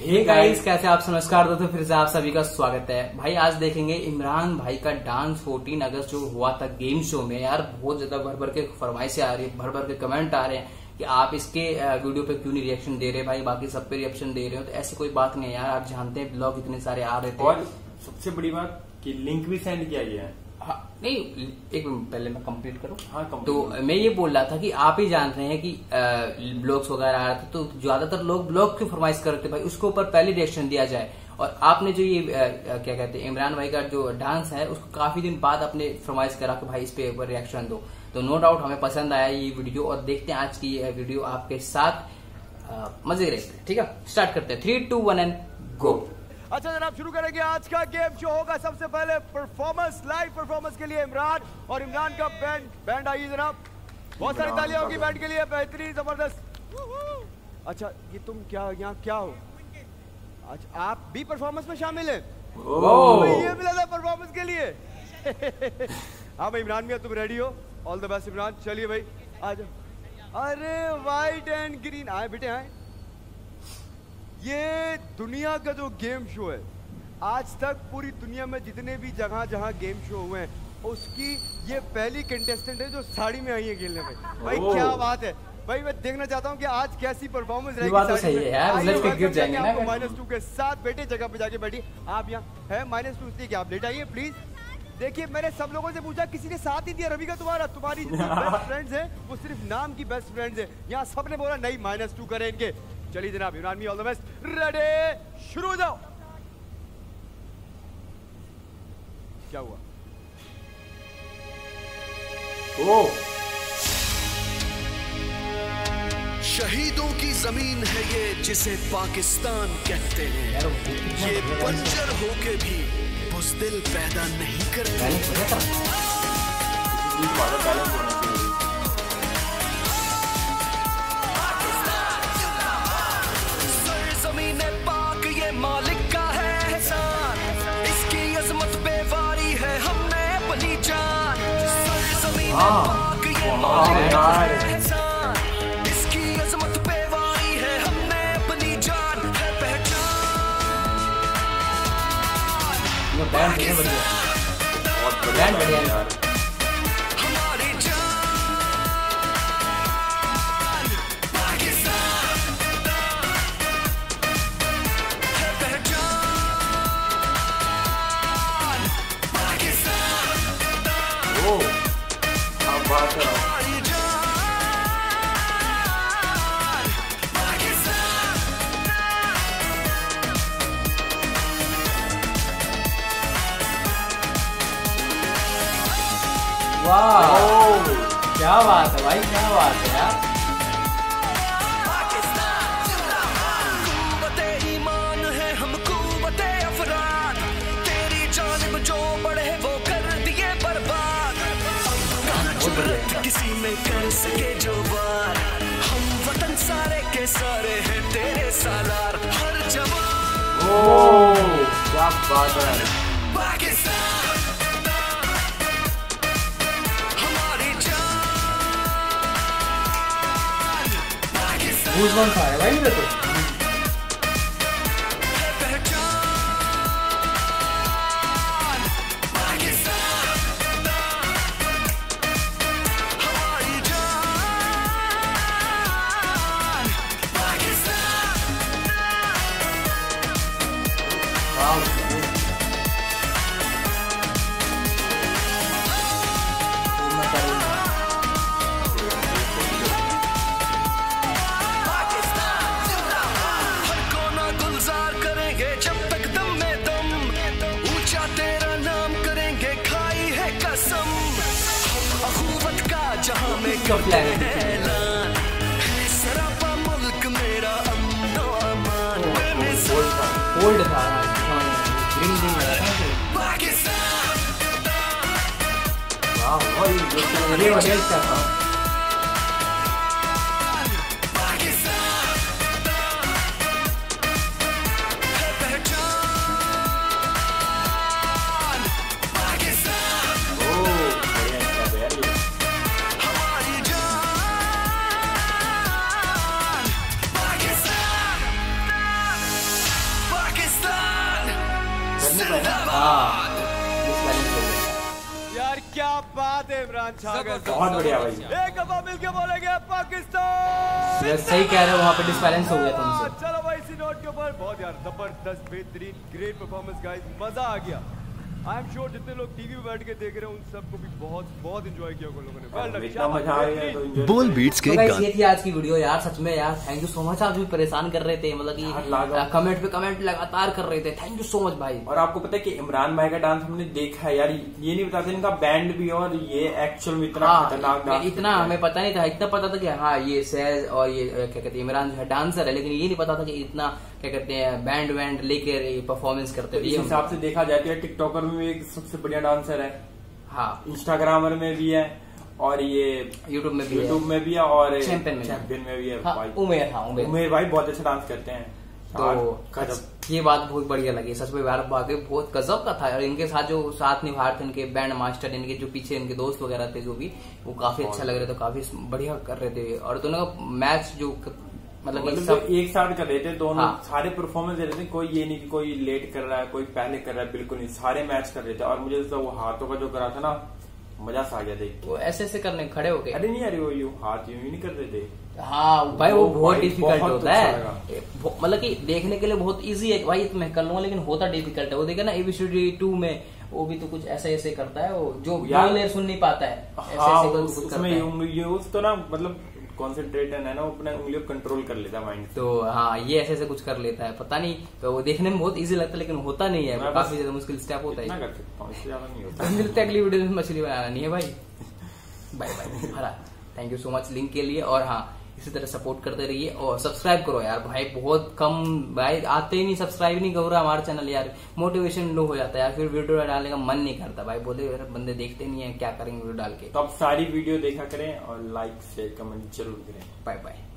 Hey guys, कैसे आप? नमस्कार दोस्तों, फिर से आप सभी का स्वागत है। भाई आज देखेंगे इमरान भाई का डांस 14 अगस्त जो हुआ था गेम शो में। यार बहुत ज्यादा भर भर के फरमाइशें आ रही है, भर भर के कमेंट आ रहे हैं कि आप इसके वीडियो पे क्यों नहीं रिएक्शन दे रहे भाई, बाकी सब पे रिएक्शन दे रहे हो। तो ऐसी कोई बात नहीं है यार, आप जानते हैं ब्लॉग इतने सारे आ रहे थे। और सबसे बड़ी बात कि लिंक भी सेंड किया गया है। हाँ, नहीं एक मिनट पहले मैं कंप्लीट करूं। हाँ, complete तो मैं ये बोल रहा था कि आप ही जानते हैं कि ब्लॉग्स वगैरह आ रहे थे, तो ज्यादातर लोग ब्लॉग क्यों फरमाइश कर रहे थे भाई, उसके ऊपर पहले रिएक्शन दिया जाए। और आपने जो ये क्या कहते हैं इमरान भाई का जो डांस है उसको काफी दिन बाद अपने फरमाइश करा कि भाई इस पे एक बार रिएक्शन दो। तो नो डाउट हमें पसंद आया ये वीडियो, और देखते हैं आज की ये वीडियो आपके साथ मजे रहते हैं। ठीक है, स्टार्ट करते हैं। 3, 2, 1 एंड गो। अच्छा जनाब, शुरू करेंगे आज का गेम शो। होगा सबसे पहले परफॉर्मेंस, लाइव परफॉर्मेंस के लिए इमरान, और इमरान का बैंड आइए जनाब। बहुत सारी तालियां होगी बैंड के लिए, बेहतरीन, जबरदस्त। अच्छा ये तुम क्या यहाँ क्या हो? अच्छा आप भी परफॉर्मेंस में शामिल हैं? ये मिला था परफॉर्मेंस के लिए। हाँ भाई इमरान भैया, तुम रेडी हो? All the best Imran. चलिए भाई आ जाओ। अरे व्हाइट एंड ग्रीन आए बेटे, आए। ये दुनिया का जो गेम शो है, आज तक पूरी दुनिया में जितने भी जगह जहां गेम शो हुए हैं, उसकी ये पहली कंटेस्टेंट है जो साड़ी में आई है खेलने में। भाई क्या बात है भाई, मैं देखना चाहता हूँ कि आज कैसी परफॉर्मेंस रहेगी। बात तो सही है यार, गिर जाएंगे ना। -2 के साथ बेटे जगह पे जाके बैठी। आप यहाँ है -2 इसलिए कि आप लेट आइए प्लीज। देखिए मैंने सब लोगों से पूछा, किसी ने साथ ही दिया रवि का तुम्हारी बेस्ट फ्रेंड्स है वो सिर्फ नाम की बेस्ट फ्रेंड्स है। यहाँ सबने बोला नहीं -2 करें इनके। चलिए जनाब, इमरान मी ऑल द बेस्ट। रेडी, शुरू हो जाओ। क्या हुआ? ओ शहीदों की जमीन है ये जिसे पाकिस्तान कहते हैं। ये बंजर होके भी बुज़दिल पैदा नहीं करते। जमीन पाक ये मालिक का है एहसान, इसकी अजमत पे वारी है हमने अपनी जान। जमीन पाक ये मालिक का है एहसान, इसकी अजमत पे वारी है हमने अपनी जान है पहचान। बैंड बढ़िया यार। हमारी जान पाकिस्तान है पहचान। पाकिस्तान ओ क्या बात है। हमारी जान पाकिस्तान। वाह क्या बात है भाई, क्या बात है यार। कुव्वते ईमान है हम कुव्वते अफरान, तेरी जानिब जो बढ़े वो कर दिए बर्बाद। जुर्रत किसी में कर सके जो वार, हम वतन सारे के सारे हैं तेरे सालार। हर जवान ओ क्या बात है। पाकिस्तान हमारी जान पाकिस्तान गूज़बम्प्स आ रहे भाई मेरे तो। है पहचान। पाकिस्तान हमारी जान पाकिस्तान। वाह हर कोना गुलजार करेंगे जब तक दम में दम, ऊंचा तेरा नाम करेंगे खाई है कसम। हम अखुवत का जहां में करते हैं ऐलान, है सरापा मुल्क मेरा अमन व अमान। बेमिसाल ओल्ड था ग्रीन ग्रीन लगा था। पाकिस्तान वाह भाई ये बढ़िया था। पाकिस्तान है पहचान। पाकिस्तान ओ बढ़िया यार। हमारी जान पाकिस्तान। क्या बात है इमरान छा गए। बहुत बढ़िया भाई। एक दफा मिलके बोलेंगे पाकिस्तान। सही कह रहे हो, वहाँ पे डिसबैलेंस हो गया था उनसे। चलो भाई इसी नोट के ऊपर बहुत यार जबरदस्त बेहतरीन ग्रेट परफॉर्मेंस गाइस, मजा आ गया। आई एम श्योर जितने लोग टीवी पे बैठ के देख रहे हैं उन सबको भी बहुत बहुत एंजॉय किया उन लोगों ने। इतना मजा आ गया तो enjoy बोल बीट्स के तो गाइस ये थी आज की वीडियो यार। सच में यार थैंक यू सो मच। आप भी परेशान कर रहे थे, मतलब कि कमेंट पे कमेंट लगातार कर रहे थे। थैंक यू सो मच भाई। और आपको पता है कि इमरान भाई का डांस हमने देखा है यार, ये नहीं बताते इनका बैंड भी और ये एक्चुअल में इतना खतरनाक डांस। इतना हमें पता नहीं था, इतना पता था कि हाँ ये सहज और ये क्या कहते हैं इमरान जो है डांसर है, लेकिन ये नहीं पता था कि इतना क्या कहते हैं बैंड वैंड लेकर परफॉर्मेंस करते थे। इस हिसाब से देखा जाती है टिकटॉकर में भी एक सबसे बढ़िया डांसर है, हाँ इंस्टाग्रामर में भी है और ये यूट्यूब में भी है और चैंपियन में भी है। हाँ, भाई उमेर भाई बहुत अच्छा डांस करते हैं। तो ये बात बहुत बढ़िया लगी सच में यार, वाकई बहुत गजब का था। और इनके साथ जो साथ निभा रहे थे इनके बैंड मास्टर, इनके जो पीछे इनके दोस्त वगैरह थे जो भी, वो काफी अच्छा लग रहे थे, काफी बढ़िया कर रहे थे। और दोनों का मैच जो मतलब सब एक साथ कर रहे थे दोनों। हाँ। सारे परफॉर्मेंस दे रहे थे, कोई ये नहीं कि कोई लेट कर रहा है कोई पहले कर रहा है, बिल्कुल नहीं, सारे मैच कर रहे थे। और मुझे तो वो हाथों का जो करा था ना, मजा सा आ गया देख के। वो ऐसे ऐसे करने खड़े हो गए। अरे नहीं, अरे वो यूं हाथ यूं ही नहीं कर रहे थे। हाँ भाई वो बहुत भाई डिफिकल्ट बहुत होता अच्छा है, मतलब कि देखने के लिए बहुत इजी है भाई मैं कर लूंगा, लेकिन होता डिफिकल्ट है। वो देखे ना ABCD 2 में वो भी तो कुछ ऐसे ऐसे करता है, वो जो यार सुन नहीं पाता है ऐसे हाँ, ऐसे उसमें यूज तो ना मतलब कॉन्सेंट्रेशन है ना, वो अपने उंगलियों को कंट्रोल कर लेता है माइंड। तो हाँ ये ऐसे ऐसे कुछ कर लेता है, पता नहीं। तो वो देखने में बहुत इजी लगता है लेकिन होता नहीं है, काफी ज्यादा मुश्किल स्टेप होता है। इससे ज्यादा नहीं होता। मिलते अगली वीडियो में मछली बनाना नहीं है भाई। बाय बाय भरा, thank you so much link के लिए। और हाँ इसी तरह सपोर्ट करते रहिए और सब्सक्राइब करो यार भाई, बहुत कम भाई आते ही नहीं, सब्सक्राइब नहीं कर रहा हमारा चैनल यार, मोटिवेशन लो हो जाता है यार, फिर वीडियो डालने का मन नहीं करता भाई, बोले यार बंदे देखते नहीं है क्या करेंगे वीडियो डाल के। तो आप सारी वीडियो देखा करें और लाइक शेयर कमेंट जरूर करें। Bye bye.